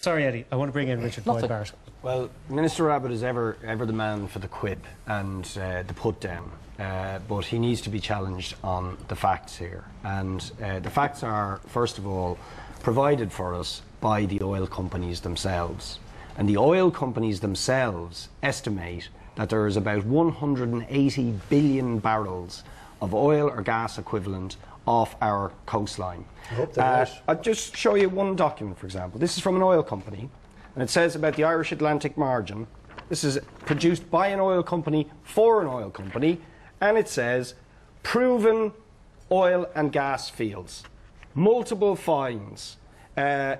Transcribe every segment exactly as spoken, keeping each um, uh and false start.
Sorry, Eddie, I want to bring in Richard Boyd Barrett. Well, Minister Rabbitte is ever, ever the man for the quip and uh, the put down, uh, but he needs to be challenged on the facts here. And uh, the facts are, first of all, provided for us by the oil companies themselves. And the oil companies themselves estimate that there is about one hundred eighty billion barrels of oil or gas equivalent off our coastline. I hope they're uh, right. I'll just show you one document, for example. This is from an oil company, and it says about the Irish Atlantic margin. This is produced by an oil company for an oil company, and it says proven oil and gas fields, multiple finds, uh,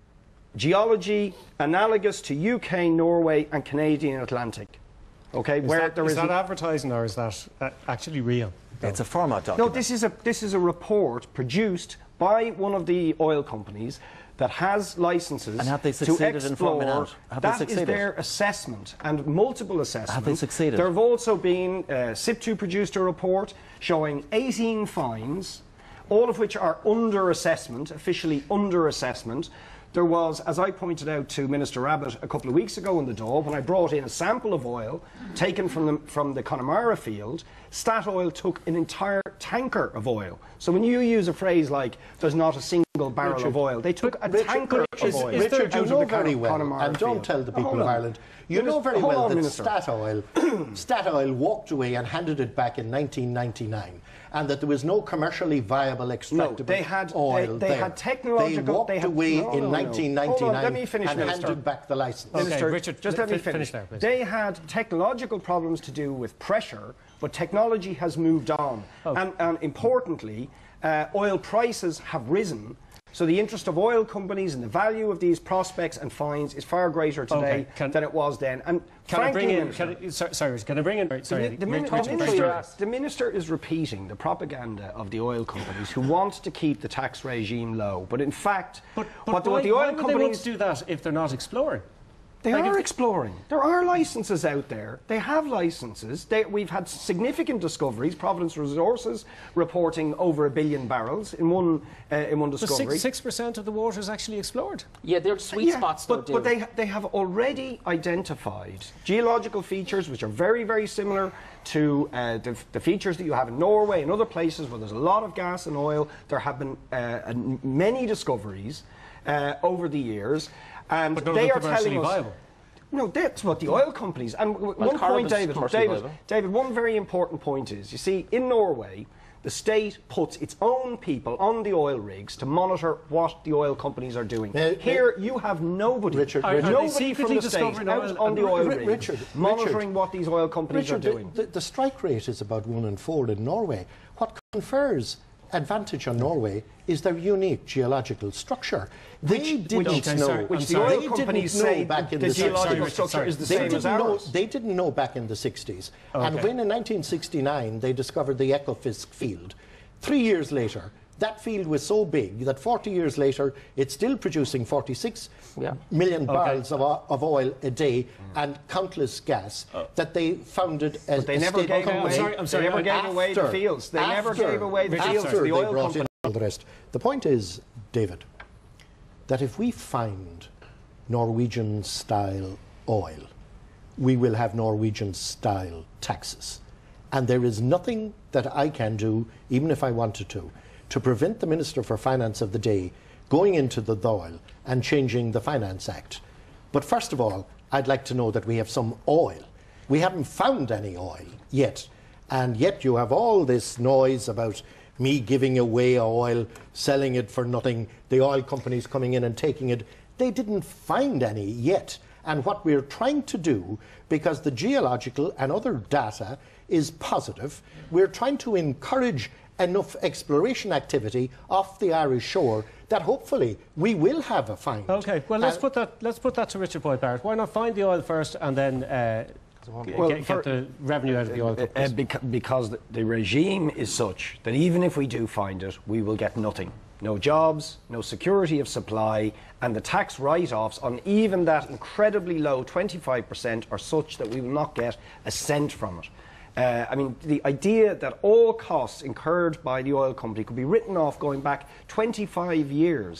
geology analogous to U K, Norway, and Canadian Atlantic. Okay, is where that, there is is that advertising or is that uh, actually real? It's a format document. No, this is a this is a report produced by one of the oil companies that has licenses and have they to succeeded in forming explore. out? Have That they is succeeded? their assessment and multiple assessments. Have they succeeded? There have also been uh, S I P two produced a report showing eighteen finds, all of which are under assessment, officially under assessment. There was, as I pointed out to Minister Rabbitte a couple of weeks ago in the Dáil, when I brought in a sample of oil taken from the, from the Connemara field, Statoil took an entire tanker of oil. So when you use a phrase like, there's not a single barrel Richard, of oil, they took a Richard, tanker Richard, of oil. Is, is Richard, you know very well, Connemara and don't field. tell the people Hold of on. Ireland, you Minister, know very hold well on, that Minister. Statoil, Statoil walked away and handed it back in nineteen ninety-nine. And that there was no commercially viable extractable no, they had, oil they, they there. had technological... They walked they had, away no, in no, no. nineteen ninety-nine Hold on, let me finish, and Minister. handed back the licence. Okay, Minister, Richard, just let me finish. finish. Now, please. They had technological problems to do with pressure, but technology has moved on. Oh. And, and importantly, uh, oil prices have risen. So the interest of oil companies and the value of these prospects and finds is far greater today Okay, can, than it was then. And can frankly, I bring in? Minister, Can I, sorry, sorry, can I bring in? Sorry, the, the, Richard, min- Richard, the, Richard. minister, the minister is repeating the propaganda of the oil companies who want to keep the tax regime low. But in fact, But, but what, the, why, what the why oil would they want companies to do that if they're not exploring? They Like are if- exploring. There are licenses out there. They have licenses. They, we've had significant discoveries. Providence Resources reporting over a billion barrels in one uh, in one discovery. Six percent of the water is actually explored. Yeah, they're sweet Yeah, spots, though, but, but they they have already identified geological features which are very very similar to uh, the, the features that you have in Norway and other places where there's a lot of gas and oil. There have been uh, many discoveries uh, over the years. And But none they of are them commercially telling us, viable. no, that's what the oil companies. And w Well, one point, Carbon's David, commercially David, viable. David, one very important point is, you see, in Norway, the state puts its own people on the oil rigs to monitor what the oil companies are doing. Uh, Here, you have nobody, Richard, Are- are they nobody secretly from the state discovering out oil on and- the oil Ri- rigs Richard, monitoring Richard, what these oil companies Richard, are doing. The, the, the strike rate is about one in four in Norway. What confers advantage on Norway is their unique geological structure. They Which- didn't which- Okay, know. sorry, which I'm the sorry. oil They companies didn't know say back in the the geological Sorry, Richard, structure sorry. is the They same didn't, as know, ours. they didn't know back in the sixties. And Okay. when in nineteen sixty-nine they discovered the Ekofisk field, three years later, that field was so big that forty years later it's still producing forty-six Yeah. million Okay. barrels of, o- of oil a day and countless gas that they founded as But they a never state gave company. away. I'm sorry, I'm sorry, They never I- gave away the After- fields. They never after- gave away the Richard, fields. After to the they oil brought companies. in all the rest. The point is, David, that if we find Norwegian-style oil, we will have Norwegian-style taxes. And there is nothing that I can do, even if I wanted to, to prevent the Minister for Finance of the day going into the Dáil and changing the Finance Act. But first of all, I'd like to know that we have some oil. We haven't found any oil yet. And yet you have all this noise about me giving away oil, selling it for nothing, the oil companies coming in and taking it. They didn't find any yet. And what we're trying to do, because the geological and other data is positive, we're trying to encourage enough exploration activity off the Irish shore that hopefully we will have a find. Okay, well let's Uh, put that let's put that to Richard Boyd Barrett. Why not find the oil first and then uh, g- Well, get, for- get the revenue out of the oil Uh, companies? beca- because the, the regime is such that even if we do find it, we will get nothing. No jobs, no security of supply, and the tax write-offs on even that incredibly low twenty-five percent are such that we will not get a cent from it. Uh, I mean, the idea that all costs incurred by the oil company could be written off going back twenty-five years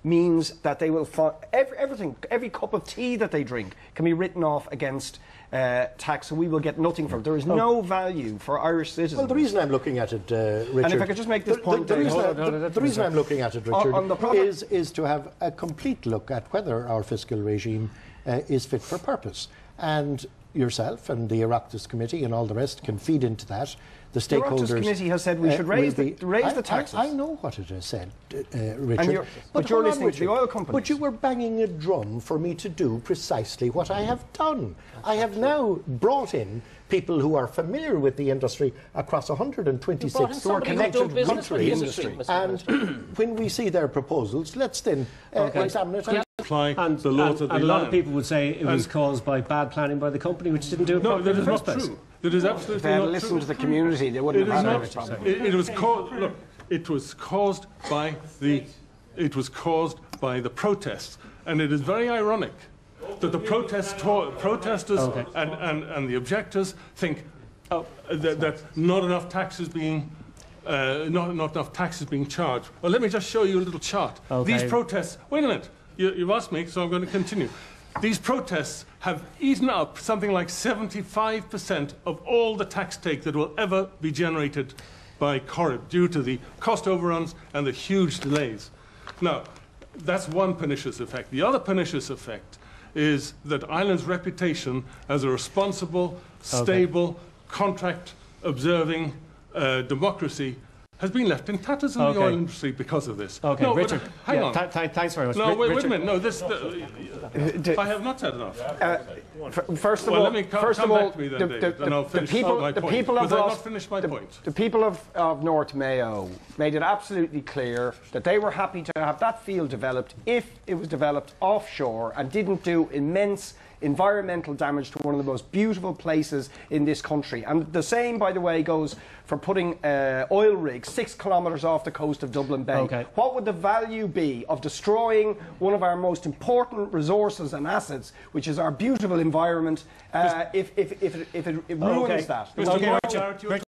means that they will find every, everything, every cup of tea that they drink can be written off against uh, tax, and we will get nothing from it. There is oh. no value for Irish citizens. Well, the reason I'm looking at it, uh, Richard... And if I could just make this the, point... The, the, reason, hold I, on, hold on, the, the reason I'm looking at it, Richard, on, on is, is to have a complete look at whether our fiscal regime uh, is fit for purpose. And yourself and the Oireachtas Committee and all the rest can feed into that. The stakeholders... The Oireachtas Committee has said we uh, should raise, be, the, raise I, the taxes. I, I know what it has said, uh, Richard. And you're, but, but you're listening on, to the oil companies. But you were banging a drum for me to do precisely what I have done. I have now brought in people who are familiar with the industry across one hundred twenty-six connected countries. And when we see their proposals, let's then uh, okay. examine it. Yeah. Apply and, the law and, to the and a land. lot of people would say it and was caused by bad planning by the company, which didn't do it no, properly that in is the not first place. true. That is absolutely if they had not listened true. to the community, they wouldn't it have had is any problem. It, it was caused. Look, it was caused by the. It was caused by the protests, and it is very ironic that the protest protesters okay. and, and, and the objectors think oh, that, that not enough tax is being. Uh, not, not enough tax is being charged. Well, let me just show you a little chart. Okay. These protests. Wait a minute. You, you've asked me, so I'm going to continue. These protests have eaten up something like seventy-five percent of all the tax take that will ever be generated by Corrib due to the cost overruns and the huge delays. Now, that's one pernicious effect. The other pernicious effect is that Ireland's reputation as a responsible, stable, okay. contract-observing uh, democracy has been left in tatters in okay. the oil industry because of this. Okay, no, Richard, hang yeah, on. Th th thanks very much. No, Ri wait, Richard. wait a minute. No, this. Uh, I have not said enough. Uh, first of well, all, let me come, first come of back all, to me then, the, David, the, and I'll the finish people, my the point. people of Because I've Ross, not finished my the, point. The people of, of North Mayo made it absolutely clear that they were happy to have that field developed if it was developed offshore and didn't do immense environmental damage to one of the most beautiful places in this country. And the same, by the way, goes for putting uh, oil rigs six kilometres off the coast of Dublin Bay. Okay. What would the value be of destroying one of our most important resources and assets, which is our beautiful environment, uh, if, if, if, it, if it, it ruins okay. that? Okay, Richard.